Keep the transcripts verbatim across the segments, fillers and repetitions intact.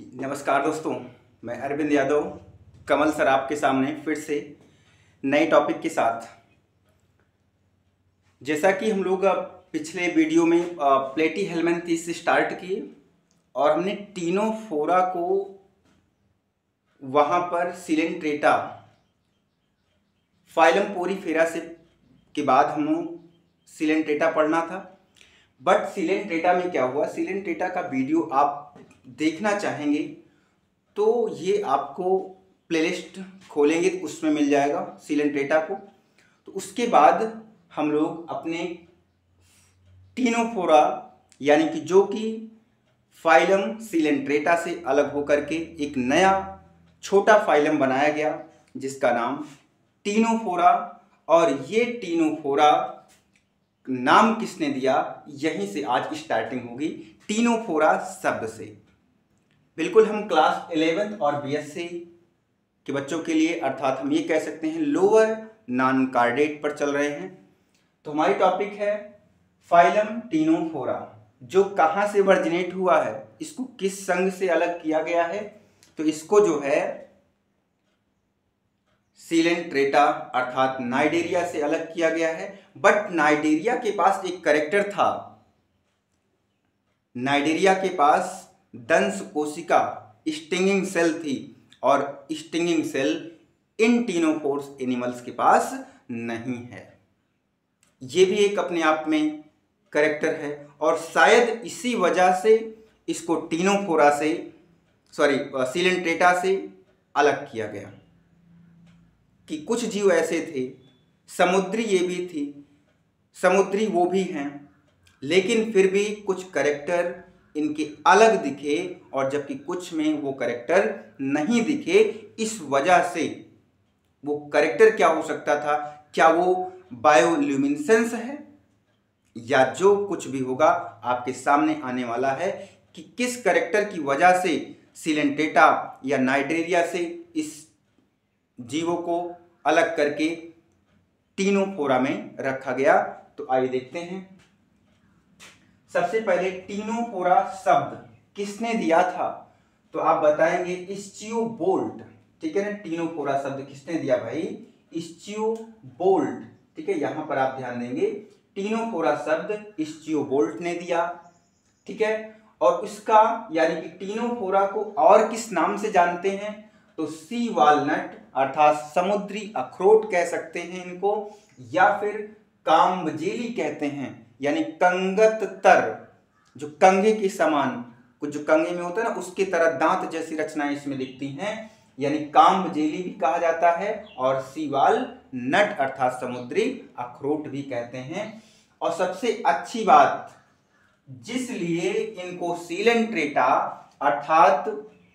नमस्कार दोस्तों, मैं अरविंद यादव कमल सर आपके सामने फिर से नए टॉपिक के साथ। जैसा कि हम लोग पिछले वीडियो में प्लेटीहेल्मिन्थेस से स्टार्ट किए और हमने तीनों फोरा को वहाँ पर सिलेंट्रेटा फाइलम पोरीफेरा से के बाद हम लोग सिलेंट्रेटा पढ़ना था। बट सिलेंट्रेटा में क्या हुआ, सिलेंट्रेटा का वीडियो आप देखना चाहेंगे तो ये आपको प्लेलिस्ट खोलेंगे तो उसमें मिल जाएगा सिलेंट्रेटा को। तो उसके बाद हम लोग अपने तीनों फोरा यानी कि जो कि फाइलम सिलेंट्रेटा से अलग होकर के एक नया छोटा फाइलम बनाया गया जिसका नाम तीनों फोरा। और ये तीनों फोरा नाम किसने दिया, यहीं से आज स्टार्टिंग होगी तीनों फोरा शब्द से। बिल्कुल हम क्लास इलेवेंथ और बीएससी के बच्चों के लिए, अर्थात हम ये कह सकते हैं लोअर नॉन कार्डेट पर चल रहे हैं। तो हमारी टॉपिक है फाइलम तीनों फोरा, जो कहाँ से वर्जिनेट हुआ है, इसको किस संघ से अलग किया गया है। तो इसको जो है सिलेंट्रेटा अर्थात नाइडेरिया से अलग किया गया है। बट नाइडेरिया के पास एक कैरेक्टर था, नाइडेरिया के पास दंश कोशिका स्टिंगिंग सेल थी और स्टिंगिंग सेल इन तीनों फोर्स एनिमल्स के पास नहीं है। ये भी एक अपने आप में कैरेक्टर है और शायद इसी वजह से इसको तीनों फोरा से सॉरी सिलेंट्रेटा से अलग किया गया कि कुछ जीव ऐसे थे, समुद्री ये भी थी, समुद्री वो भी हैं, लेकिन फिर भी कुछ कैरेक्टर इनके अलग दिखे और जबकि कुछ में वो कैरेक्टर नहीं दिखे। इस वजह से वो कैरेक्टर क्या हो सकता था, क्या वो बायोल्यूमिनेसेंस है या जो कुछ भी होगा आपके सामने आने वाला है कि किस कैरेक्टर की वजह से सिलेंट्रेटा या नाइडेरिया से इस जीवों को अलग करके तीनों फोरा में रखा गया। तो आइए देखते हैं। सबसे पहले तीनों फोरा शब्द किसने दिया था, तो आप बताएंगे इस्चियोबोल्ट। ठीक है ना, तीनों फोरा शब्द किसने दिया भाई, इस्चियोबोल्ट। ठीक है, यहां पर आप ध्यान देंगे तीनों फोरा शब्द इस्चियोबोल्ट ने दिया। ठीक है, और उसका यानी कि तीनों फोरा को और किस नाम से जानते हैं, तो सी वालनट अर्थात समुद्री अखरोट कह सकते हैं इनको, या फिर काम्बजेली कहते हैं यानी कंगत तर, जो कंघे के समान, कुछ जो कंघे में होता है ना उसकी तरह दांत जैसी रचनाएं इसमें दिखती हैं, यानी काम्बजेली भी कहा जाता है और सीवाल नट अर्थात समुद्री अखरोट भी कहते हैं। और सबसे अच्छी बात, जिसलिए इनको सिलेंट्रेटा अर्थात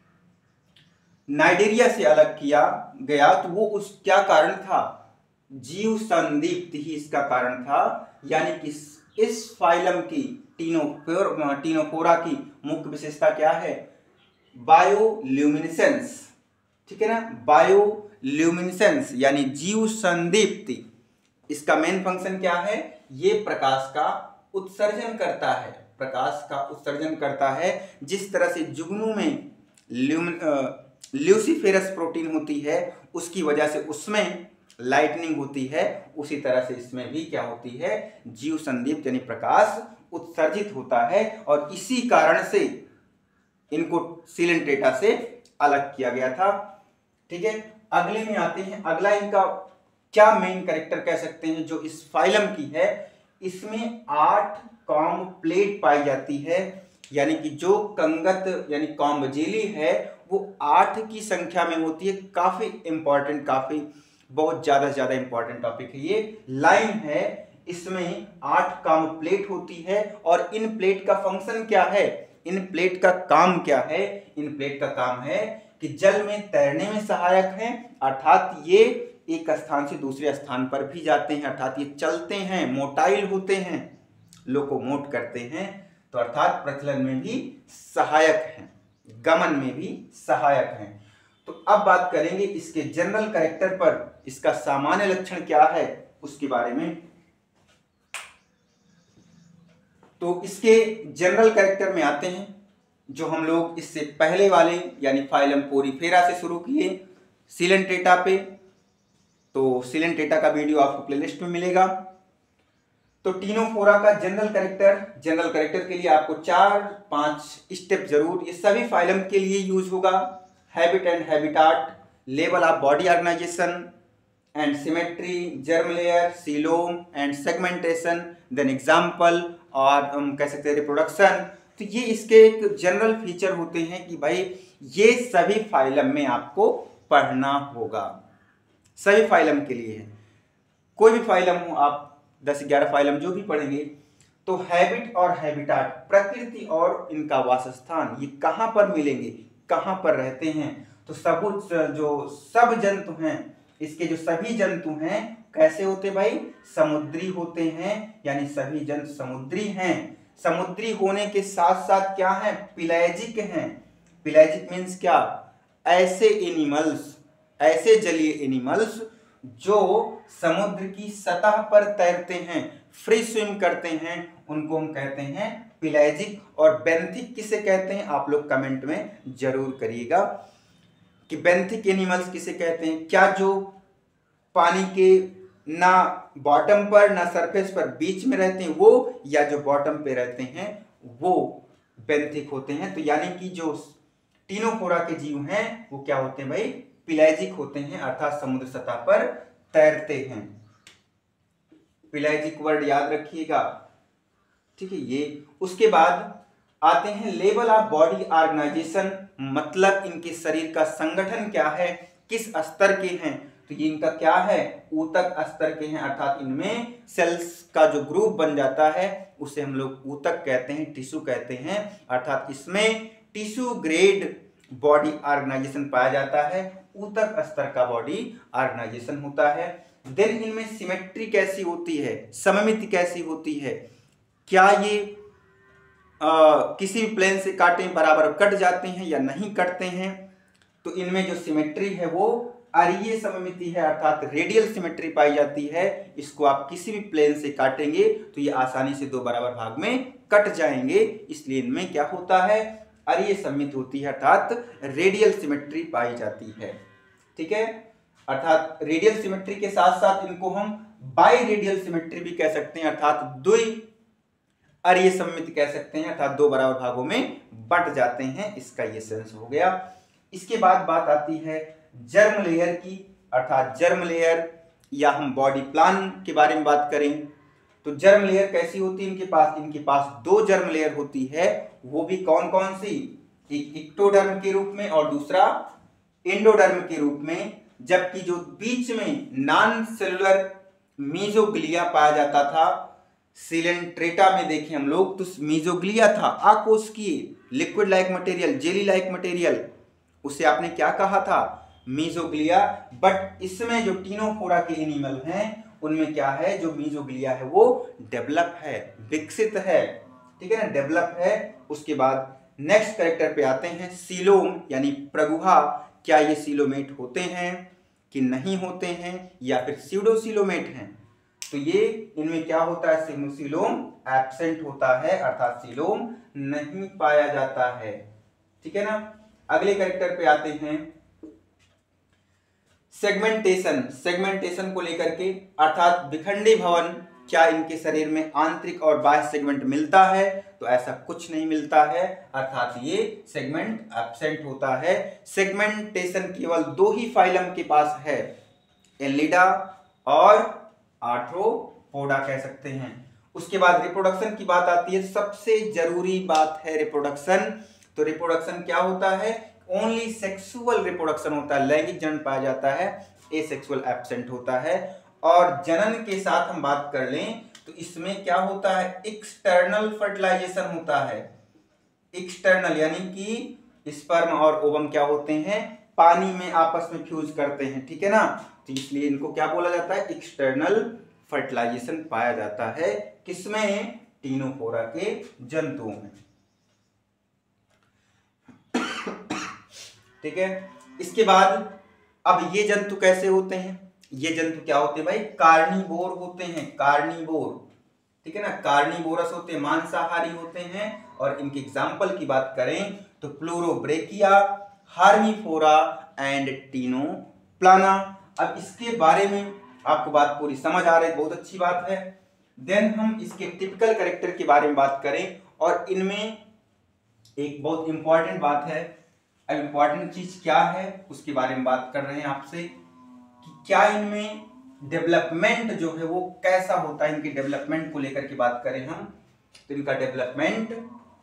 नाइडेरिया से अलग किया गया, तो वो उस क्या कारण था, जीव संदीप्त ही इसका कारण था। यानी कि इस फाइलम की तीनों तीनों फोरा की मुख्य विशेषता क्या है, बायोल्यूमिनेसेंस। ठीक है ना, बायोल्यूमिनेसेंस यानी जीव संदीप्ति। इसका मेन फंक्शन क्या है, ये प्रकाश का उत्सर्जन करता है, प्रकाश का उत्सर्जन करता है। जिस तरह से जुगनू में ल्यूमिन ल्यूसीफेरस प्रोटीन होती है, उसकी वजह से उसमें लाइटनिंग होती है, उसी तरह से इसमें भी क्या होती है, जीव संदीप्त यानी प्रकाश उत्सर्जित होता है। और इसी कारण से इनको सिलेंट्रेटा से अलग किया गया था। ठीक है, अगले में आते हैं। अगला इनका क्या मेन कैरेक्टर कह सकते हैं जो इस फाइलम की है, इसमें आठ कॉम्ब प्लेट पाई जाती है, यानी कि जो कंगत यानी काम्बजेली है वो आठ की संख्या में होती है। काफी इंपॉर्टेंट, काफी बहुत ज्यादा ज्यादा इंपॉर्टेंट टॉपिक है ये। लाइन है, इसमें आठ कॉम्ब प्लेट होती है और इन प्लेट का फंक्शन क्या है, इन प्लेट का काम क्या है, इन प्लेट का काम है कि जल में तैरने में सहायक है, अर्थात ये एक स्थान से दूसरे स्थान पर भी जाते हैं, अर्थात ये चलते हैं, मोटाइल होते हैं, लोकोमोट करते हैं, तो अर्थात प्रचलन में भी सहायक हैं, गमन में भी सहायक हैं। तो अब बात करेंगे इसके जनरल कैरेक्टर पर, इसका सामान्य लक्षण क्या है उसके बारे में। तो इसके जनरल कैरेक्टर में आते हैं। जो हम लोग इससे पहले वाले यानी फाइलम पोरीफेरा से शुरू किए सिलेंट्रेटा पे, तो सिलेंट्रेटा का वीडियो आपको प्लेलिस्ट में मिलेगा। तो टीनोफोरा का जनरल कैरेक्टर, जनरल कैरेक्टर के लिए आपको चार पांच स्टेप जरूर, ये सभी फाइलम के लिए यूज होगा। Habit and habitat, level of body organisation and symmetry, germ layer, coelom and segmentation, then example और हम कह सकते हैं रिप्रोडक्शन। तो ये इसके एक जनरल फीचर होते हैं कि भाई ये सभी फाइलम में आपको पढ़ना होगा, सभी फाइलम के लिए है। कोई भी फाइलम हो, आप दस ग्यारह फाइलम जो भी पढ़ेंगे, तो हैबिट और हैबिटाट, प्रकृति और इनका वासस्थान, ये कहाँ पर मिलेंगे, कहाँ पर रहते हैं। तो सब जो सब जंतु हैं, इसके जो सभी जंतु हैं कैसे होते भाई, समुद्री होते हैं, यानी सभी जंतु समुद्री हैं। समुद्री होने के साथ साथ क्या है, पिलैजिक हैं। पिलैजिक मीन्स क्या, ऐसे एनिमल्स, ऐसे जलीय एनिमल्स जो समुद्र की सतह पर तैरते हैं, फ्री स्विम करते हैं, उनको हम कहते हैं पिलैजिक। और बेंथिक किसे कहते हैं, आप लोग कमेंट में जरूर करिएगा कि बेंथिक एनिमल्स किसे कहते हैं। क्या जो पानी के ना बॉटम पर ना सरफेस पर बीच में रहते हैं वो, या जो बॉटम पे रहते हैं वो बेंथिक होते हैं। तो यानी कि जो टीनोफोरा के जीव हैं वो क्या होते हैं भाई, पिलैजिक होते हैं, अर्थात समुद्र सतह पर तैरते हैं। पिलैजिक वर्ड याद रखिएगा, ठीक है। ये उसके बाद आते हैं लेवल ऑफ बॉडी ऑर्गेनाइजेशन, मतलब इनके शरीर का संगठन क्या है, किस स्तर के हैं। तो ये इनका क्या है, ऊतक स्तर के हैं, अर्थात इनमें सेल्स का जो ग्रुप बन जाता है उसे हम लोग ऊतक कहते हैं, टिश्यू कहते हैं। अर्थात इसमें टिश्यू ग्रेड बॉडी ऑर्गेनाइजेशन पाया जाता है, ऊतक स्तर का बॉडी ऑर्गेनाइजेशन होता है। देन इनमें सिमेट्री कैसी होती है, सममिति कैसी होती है, क्या ये आ, किसी भी प्लेन से काटे बराबर कट जाते हैं या नहीं कटते हैं। तो इनमें जो सिमेट्री है वो अरीय सममिति है, अर्थात रेडियल सिमेट्री पाई जाती है। इसको आप किसी भी प्लेन से काटेंगे तो ये आसानी से दो बराबर भाग में कट जाएंगे, इसलिए इनमें क्या होता है, अरीय सममिति होती है, अर्थात रेडियल सिमेट्री पाई जाती है, ठीक है। अर्थात रेडियल सिमेट्री के साथ साथ इनको हम बाई रेडियल सिमेट्री भी कह सकते हैं, अर्थात द्वि अरीय सममिति कह सकते हैं, अर्थात दो बराबर भागों में बंट जाते हैं। इसका ये सेंस हो गया। इसके बाद बात आती है जर्म लेयर की, अर्थात जर्म लेयर या हम बॉडी प्लान के बारे में बात करें तो जर्म लेयर कैसी होती है इनके पास, इनके पास दो जर्म लेयर होती है। वो भी कौन कौन सी, एक इक्टोडर्म के रूप में और दूसरा एंडोडर्म के रूप में। जबकि जो बीच में नॉन सेलुलर मीजोग्लिया पाया जाता था, सिलेंट्रेटा में देखें हम लोग तो मीजोग्लिया था, आकोष्कीय liquid like material, jelly like material, उसे आपने क्या कहा था, मीजोग्लिया। बट इसमें जो टीनोफोरा के एनिमल हैं उनमें क्या है, जो मीजोग्लिया है वो डेवलप है, विकसित है, ठीक है ना, डेवलप है। उसके बाद नेक्स्ट कैरेक्टर पे आते हैं सीलोम यानी प्रगुहा। क्या ये सीलोमेट होते हैं कि नहीं होते हैं या फिर स्यूडोसीलोमेट हैं। तो ये इनमें क्या होता है, सीलोम एब्सेंट होता है, अर्थात सीलोम नहीं पाया जाता है, ठीक है ना। अगले कैरेक्टर पे आते हैं सेगमेंटेशन। सेगमेंटेशन को लेकर के, अर्थात विखंडी भवन, क्या इनके शरीर में आंतरिक और बाह्य सेगमेंट मिलता है, तो ऐसा कुछ नहीं मिलता है, अर्थात ये सेगमेंट एब्सेंट होता है। सेगमेंटेशन केवल दो ही फाइलम के पास है, एलिडा और आर्थ्रोपोडा कह सकते हैं। उसके बाद रिप्रोडक्शन की बात आती है, सबसे जरूरी बात है रिप्रोडक्शन। तो रिप्रोडक्शन क्या होता है, ओनली सेक्सुअल रिप्रोडक्शन होता है, लैंगिक जनन पाया जाता है, एसेक्सुअल एब्सेंट होता है। और जनन के साथ हम बात कर लें तो इसमें क्या होता है, एक्सटर्नल फर्टिलाइजेशन होता है। एक्सटर्नल यानी कि स्पर्म और ओवम क्या होते हैं, पानी में आपस में फ्यूज करते हैं, ठीक है ना। तो इसलिए इनको क्या बोला जाता है, एक्सटर्नल फर्टिलाइजेशन पाया जाता है, किसमें, टीनोफोरा के जंतुओं में, ठीक है। इसके बाद अब ये जंतु कैसे होते हैं, ये जंतु क्या होते हैं भाई, कार्निवोर होते हैं, कार्निवोर, ठीक है ना। कार्निवोरस होते हैं, मांसाहारी होते हैं, और इनके एग्जाम्पल की बात करें तो प्लूरोब्रेकिया, हार्मीफोरा एंड टीनोप्लाना। अब इसके बारे में आपको बात पूरी समझ आ रही है, बहुत अच्छी बात है। देन हम इसके टिपिकल कैरेक्टर के बारे में बात करें, और इनमें एक बहुत इंपॉर्टेंट बात है। अब इंपॉर्टेंट चीज क्या है उसके बारे में बात कर रहे हैं आपसे, कि क्या इनमें डेवलपमेंट जो है वो कैसा होता है। इनके डेवलपमेंट को लेकर के बात करें हम तो इनका डेवलपमेंट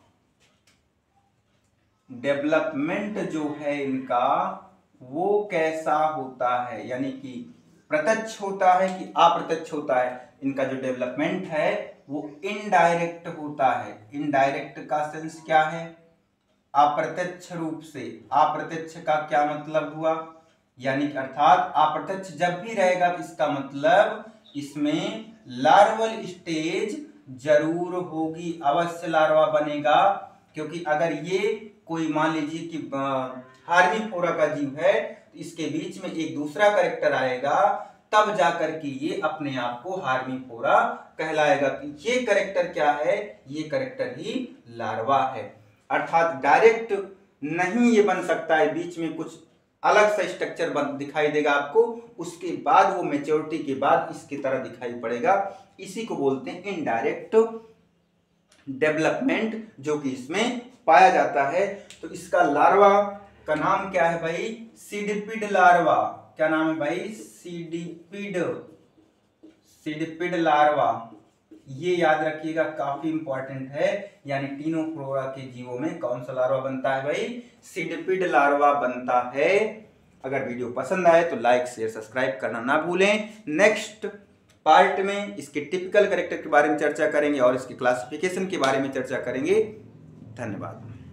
डेवलपमेंट जो है इनका वो कैसा होता है, यानी कि प्रत्यक्ष होता है कि अप्रत्यक्ष होता है। इनका जो डेवलपमेंट है वो इनडायरेक्ट होता है। इनडायरेक्ट का सेंस क्या है, अप्रत्यक्ष रूप से। अप्रत्यक्ष का क्या मतलब हुआ, यानी कि अर्थात अप्रत्यक्ष जब भी रहेगा तो इसका मतलब इसमें लार्वल स्टेज जरूर होगी, अवश्य लार्वा बनेगा। क्योंकि अगर ये कोई मान लीजिए कि हार्मीफोरा का जीव है तो इसके बीच में एक दूसरा कैरेक्टर आएगा, तब जाकर के ये अपने आप को हार्मीफोरा कहलाएगा। कि ये कैरेक्टर क्या है, ये कैरेक्टर ही लार्वा है। अर्थात डायरेक्ट नहीं ये बन सकता है, बीच में कुछ अलग सा स्ट्रक्चर बन दिखाई देगा आपको, उसके बाद वो मैच्योरिटी के बाद इसकी तरह दिखाई पड़ेगा। इसी को बोलते हैं इनडायरेक्ट डेवलपमेंट, जो कि इसमें पाया जाता है। तो इसका लार्वा का नाम क्या है भाई, सीडिपिड लार्वा। क्या नाम है भाई, सीडिपिड सीडिपिड लार्वा। ये याद रखिएगा, काफी इंपॉर्टेंट है। यानी टीनोफ्लोरा के जीवों में कौन सा लार्वा बनता है भाई, सीडिपिड लार्वा बनता है। अगर वीडियो पसंद आए तो लाइक शेयर सब्सक्राइब करना ना भूलें। नेक्स्ट पार्ट में इसके टिपिकल कैरेक्टर के बारे में चर्चा करेंगे और इसके क्लासिफिकेशन के बारे में चर्चा करेंगे। धन्यवाद।